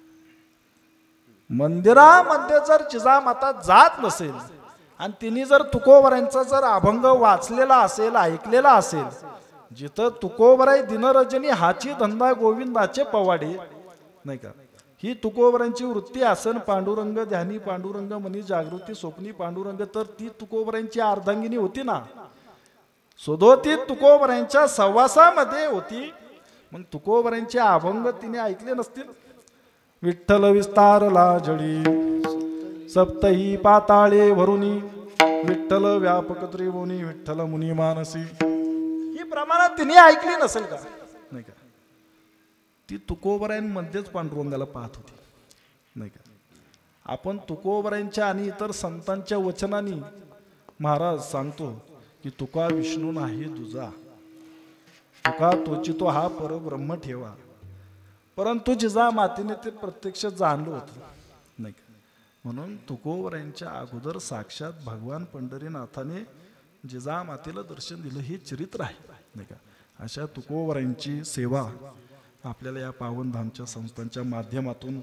मंदिरामध्ये जर जिजामाता जात नसेल आणि तिने जर तुकोबरायांचा जर अभंग वाचलेला असेल, ऐकलेला असेल जिथं तुकोबराई दिनरजनी हाची धंदा गोविंदाचे पवाडे, नाही का. ही तुकोबरांची वृत्ती आसन पांडुरंग ध्यानी पांडुरंग मनी जागृती स्वप्नी पांडुरंग, तर ती तुकोबरांची अर्धांगिनी होती ना. सदोतीत तुकोबरांच्या सहवासामध्ये होती. मग तुकोबरांचे अभंग तिने ऐकले नसतील. विठ्ठल विस्तारला जळी सप्तही पाताळे भरुनी, विठ्ठल व्यापक त्रिभुवनी, विठ्ठल मुनी मानसी. ही प्रमाणात तिने ऐकली नसेल का, नाही का. ती तुकोबरांमध्येच पांडुरंगाला पाहत होती, नाही का. आपण तुकोबरांच्या आणि इतर संतांच्या वचनांनी महाराज सांगतो की तुका विष्णू नाही दुजा, तुका तोची तो हा परब्रह्म ठेवा. परंतु जिजा मातीने ते प्रत्यक्ष जाणलं होतं, नाही का. म्हणून तुकोबरांच्या अगोदर साक्षात भगवान पंढरीनाथाने जिजा मातेला दर्शन दिलं, हे चरित्र आहे, नाही का. अशा तुकोबरांची सेवा आपल्याला या पावनधामच्या संस्थांच्या माध्यमातून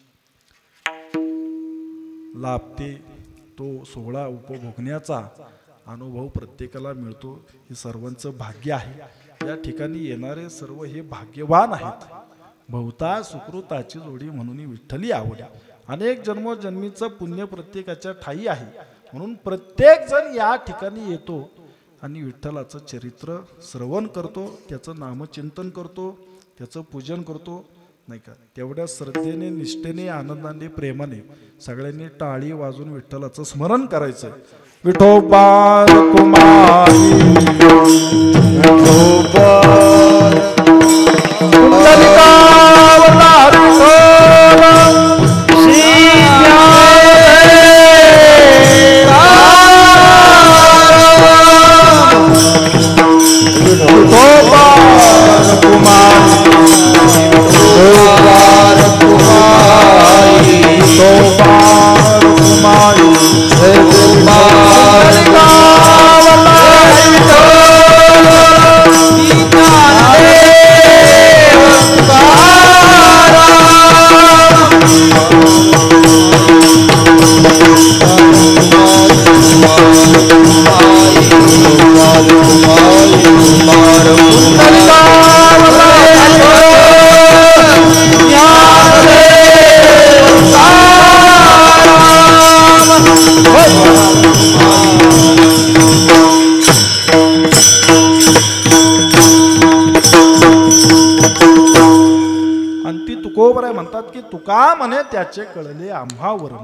लाभते. तो सोहळा उपभोगण्याचा अनुभव प्रत्येकाला मिळतो. हे सर्वांचं भाग्य आहे. या ठिकाणी येणारे सर्व हे भाग्यवान आहेत. बहुता सुकृताची जोडी म्हणून विठ्ठली आवडी. अनेक जन्मोजन्मीचं पुण्य प्रत्येकाच्या ठाई आहे. म्हणून प्रत्येक जण या ठिकाणी येतो आणि विठ्ठलाचं चरित्र श्रवण करतो, त्याचं नामचिंतन करतो, त्याचं पूजन करतो, नाही का. तेवढ्या श्रद्धेने निष्ठेने आनंदाने प्रेमाने सगळ्यांनी टाळी वाजून विठ्ठलाचं स्मरण करायचं. विठोबा कुमारी विठोबा म्हणतात की तुका म्हणे त्याचे कळले आम्हा वर्म.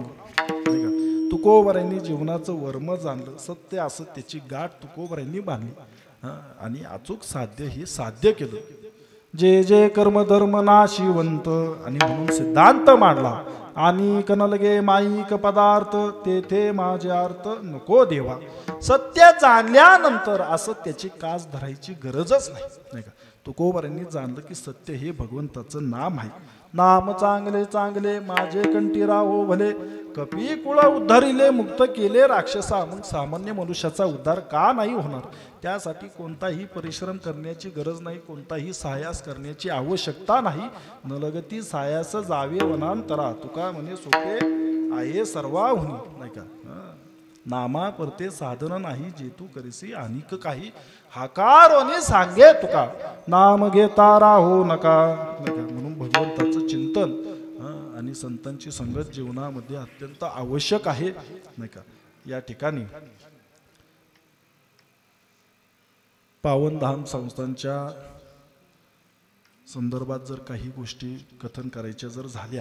तुकोबरांनी जीवनाचं वर्म जाणलं, सत्य असत्याची गाठ तुकोबरांनी बांधली आणि अचूक साध्य हे साध्य केलं. जे जे कर्म धर्म नाशिवंत आणि म्हणून सिद्धांत मांडला. आणि कनलगे माईक पदार्थ तेथे माझे अर्थ नको देवा. सत्य जाणल्यानंतर असत्याची कास धरायची गरजच नाही, नाही का. तुकोबरांनी जाणलं की सत्य हे भगवंताचं नाम आहे. नाम चांगले चांगले माझे कंठी राहो भले, कपी कुळ उद्धारिले मुक्त केले राक्षसा. मग सामान्य मनुष्याचा उद्धार का नाही होणार. त्यासाठी कोणताही परिश्रम करण्याची गरज नाही, कोणताही सायास करण्याची आवश्यकता नाही. नलगती सायास जावे वनांतरा, तुका म्हणे सोपे आहे सर्वाहुनी, नाही का. नामा परते साधन नाही जे तू करीसी अनिक काही, हाकारोनी सांगे तुका नाम घेता राहो नका, नाही का. म्हणून भगवंताचं चिंतन आणि संतांची संगत जीवनामध्ये अत्यंत आवश्यक आहे, नाही का. या ठिकाणी पावनधाम संस्थांच्या संदर्भात जर काही गोष्टी कथन करायच्या जर झाल्या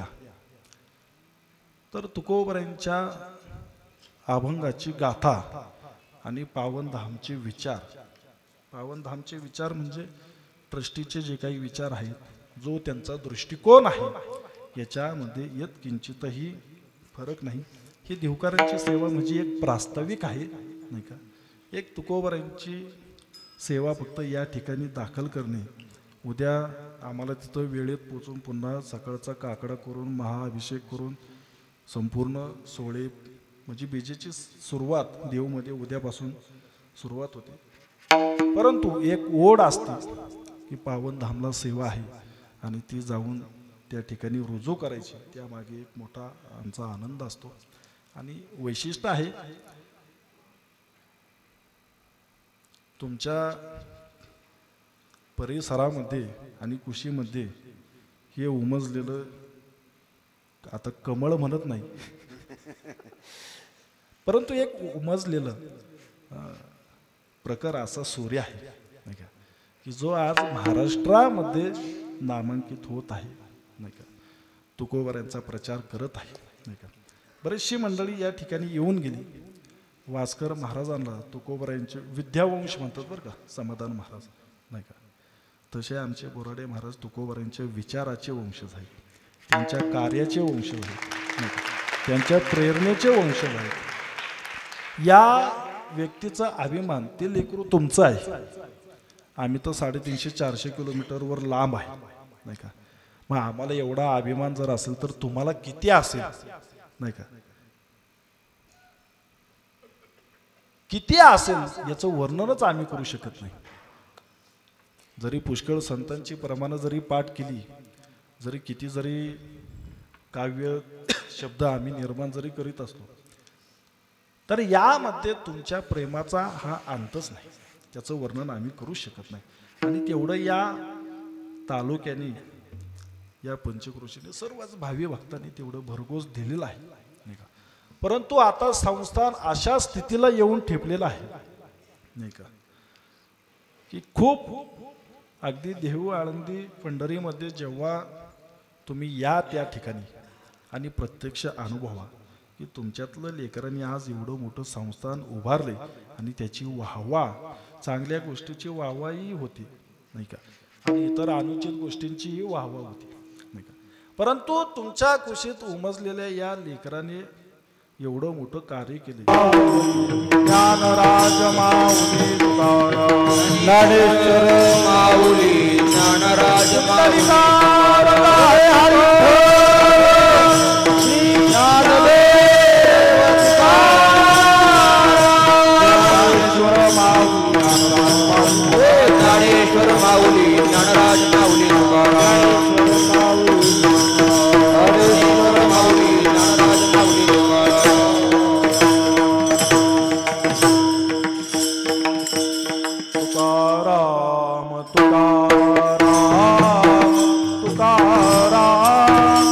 तर तुकोबरांच्या अभंगाची गाथा आणि पावनधामचे विचार. पावनधामचे विचार म्हणजे ट्रस्टीचे जे काही विचार आहेत, जो त्यांचा दृष्टिकोन आहे, याच्यामध्ये येत किंचितही फरक नाही. ही देवकारांची सेवा म्हणजे एक प्रास्ताविक आहे, नाही का. एक तुकोबरांची सेवा फक्त या ठिकाणी दाखल करणे. उद्या आम्हाला तिथं वेळेत पोचून पुन्हा सकाळचा काकडा करून महाअभिषेक करून संपूर्ण सोहळे म्हणजे बीजेची सुरुवात देवमध्ये उद्यापासून सुरुवात होते. परंतु एक ओढ असते की पावनधामला सेवा आहे आणि ती जाऊन त्या ठिकाणी रुजू करायची. त्यामागे एक मोठा आमचा आनंद असतो आणि वैशिष्ट्य आहे. तुमच्या परिसरामध्ये आणि कुशीमध्ये हे उमजलेलं, आता कमळ म्हणत नाही, परंतु एक उमजलेलं प्रकार असा सूर्य आहे नाही का, की जो आज महाराष्ट्रामध्ये नामांकित होत आहे नाही का, तुकोबारांचा प्रचार करत आहे नाही का. बरीचशी मंडळी या ठिकाणी येऊन गेली. वास्कर महाराजांना तुकोबारांचे विद्यावंश म्हणतात बरं का, समाधान महाराज नाही का. तसे आमचे बोराडे महाराज तुकोबारांचे विचाराचे वंशज आहेत, त्यांच्या कार्याचे वंशज आहेत नाही का, त्यांच्या प्रेरणेचे वंशज आहेत. या व्यक्तीचा अभिमान ते लेकरू तुमचं आहे. आम्ही तर 350-400 किलोमीटरवर लांब आहे नाही का. मग आम्हाला एवढा अभिमान जर असेल तर तुम्हाला किती असेल नाही का, किती असेल याचं वर्णनच आम्ही करू शकत नाही. जरी पुष्कळ संतांची प्रमाण जरी पाठ केली, जरी किती जरी काव्य शब्द आम्ही निर्माण जरी करीत असलो, तर यामध्ये तुमच्या प्रेमाचा हा अंतच नाही, त्याचं वर्णन आम्ही करू शकत नाही. आणि तेवढं या तालुक्याने, या पंचक्रोशीने, सर्वच भावी भक्तांनी तेवढं भरघोस दिलेलं आहे नाही का. परंतु आता संस्थान अशा स्थितीला येऊन ठेपलेलं आहे नाही का, की खूप अगदी देहू, आळंदी, पंढरीमध्ये जेव्हा तुम्ही या त्या ठिकाणी आणि प्रत्यक्ष अनुभवा की तुमच्यातलं लेकरांनी आज एवढं मोठं संस्थान उभारले आणि त्याची वाहवा, चांगल्या गोष्टीची वाहवाही होती नाही का, आणि इतर अनुचित गोष्टींचीही वाहवा होती नाही का. परंतु तुमच्या कुशीत उमजलेल्या या लेकराने एवढं मोठं कार्य केले. ज्ञानराज माऊली ज्ञानेश्वर माऊली, ज्ञानराज माऊली, ज्ञानेश्वर माऊली, ज्ञानराज माऊली, ज्ञानेश्वर माऊली, ज्ञानराज माऊली. तुकाराम तुकाराम तुकाराम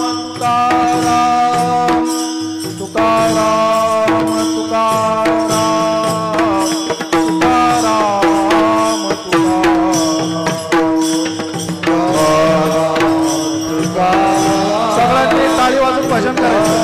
तुकाराम तुकाराम तुकाराम तुकाराम. सगळ्यांनी टाळी वाजून भजन करायचं.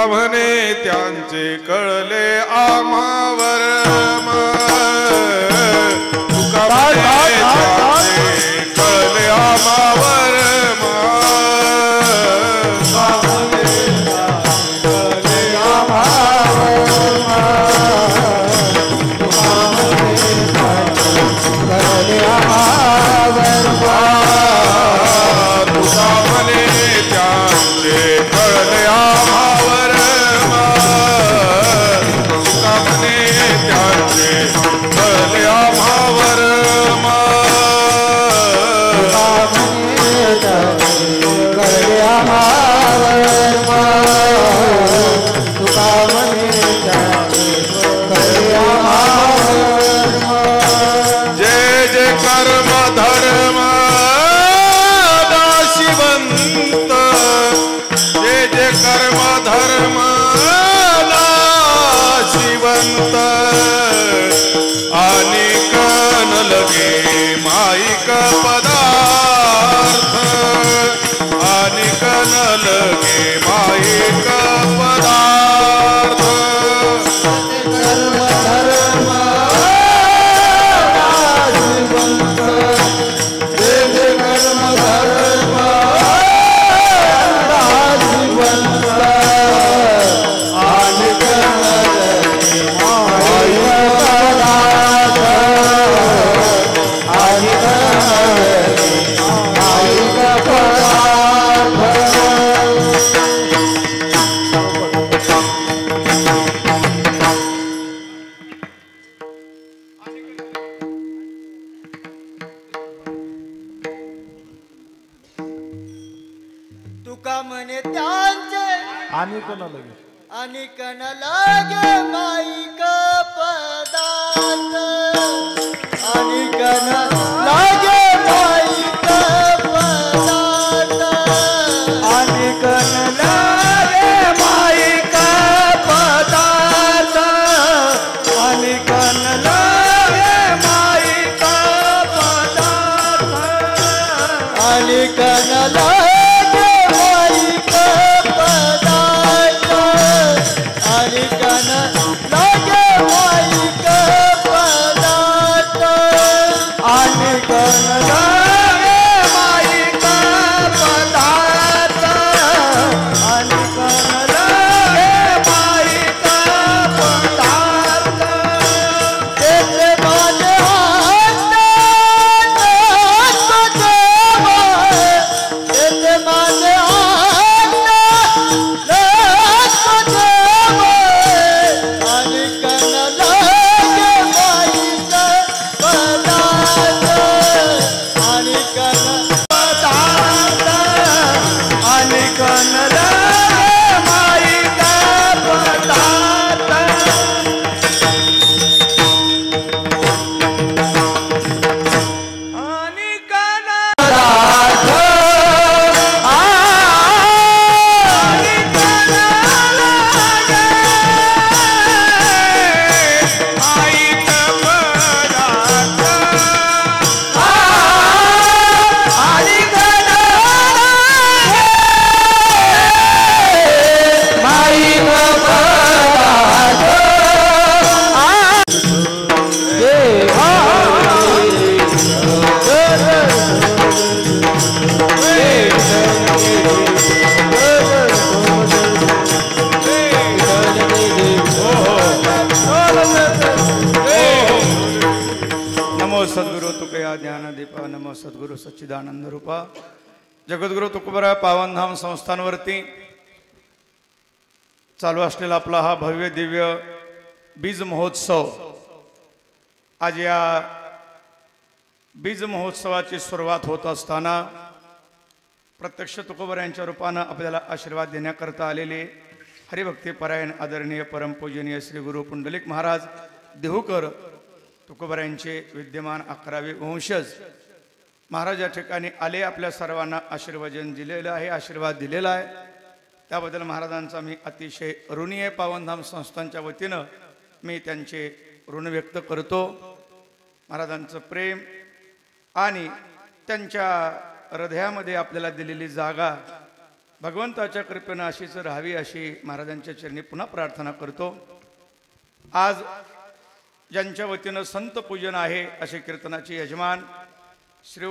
म्हणे त्यांचे कळले आम्हावर तुका म्हणे त्यांचे कळले आम्हावर तुका म्हणे त्यांचे आणि कोणा लगे आणि कण लागे माईक पदार्थ आणि कण लागे माईक पदार्थ आणि कण लागे माईक पदार्थ आणि कण लागे माईक पदार्थ आणि कण लागे सद्गुरु तुकया ज्ञानदीपा नमो सद्गुरु सच्चिदानंद रूपा जगद्गुरु तुकोबरा पावनधाम संस्थांवरती चालू असलेला आपला हा भव्य दिव्य बीज महोत्सव आज या बीज महोत्सवाची सुरुवात होत असताना प्रत्यक्ष तुकोबर यांच्या रूपाने आपल्याला आशीर्वाद देण्याकरता आलेले हरिभक्तीपरायण आदरणीय परमपूजनीय श्री गुरु पुंडलिक महाराज देहूकर तुकोबर यांचे विद्यमान 11वे वंशज महाराज या ठिकाणी आले, आपल्या सर्वांना आशीर्वचन दिलेलं आहे, आशीर्वाद दिलेला आहे। त्याबद्दल महाराजांचा मी अतिशय ऋणी आहे। पावनधाम संस्थांच्या वतीनं मी त्यांचे ऋण व्यक्त करतो। महाराजांचं प्रेम आणि त्यांच्या हृदयामध्ये आपल्याला दिलेली जागा भगवंताच्या कृपेनं अशीच राहावी अशी महाराजांच्या चरणी पुन्हा प्रार्थना करतो। आज ज्यांच्या वतीनं संत पूजन आहे असे कीर्तनाचे यजमान श्री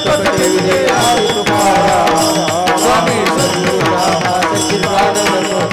स्वामी सद्गुरु रामा सच्चिदानंद